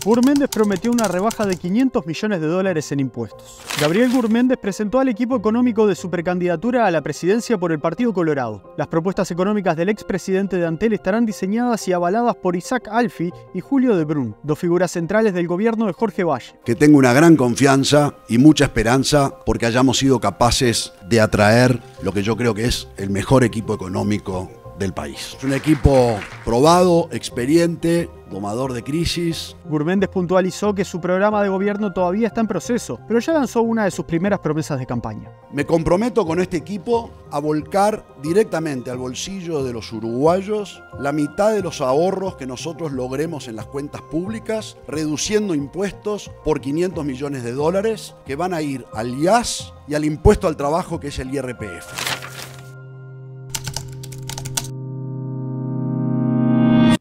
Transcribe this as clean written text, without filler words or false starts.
Gurméndez prometió una rebaja de 500 millones de dólares en impuestos. Gabriel Gurméndez presentó al equipo económico de su precandidatura a la presidencia por el Partido Colorado. Las propuestas económicas del expresidente de Antel estarán diseñadas y avaladas por Isaac Alfi y Julio de Brun, dos figuras centrales del gobierno de Jorge Valle. Que tengo una gran confianza y mucha esperanza porque hayamos sido capaces de atraer lo que yo creo que es el mejor equipo económico del país. Es un equipo probado, experiente, domador de crisis. Gurméndez puntualizó que su programa de gobierno todavía está en proceso, pero ya lanzó una de sus primeras promesas de campaña. Me comprometo con este equipo a volcar directamente al bolsillo de los uruguayos la mitad de los ahorros que nosotros logremos en las cuentas públicas, reduciendo impuestos por 500 millones de dólares que van a ir al IAS y al impuesto al trabajo, que es el IRPF.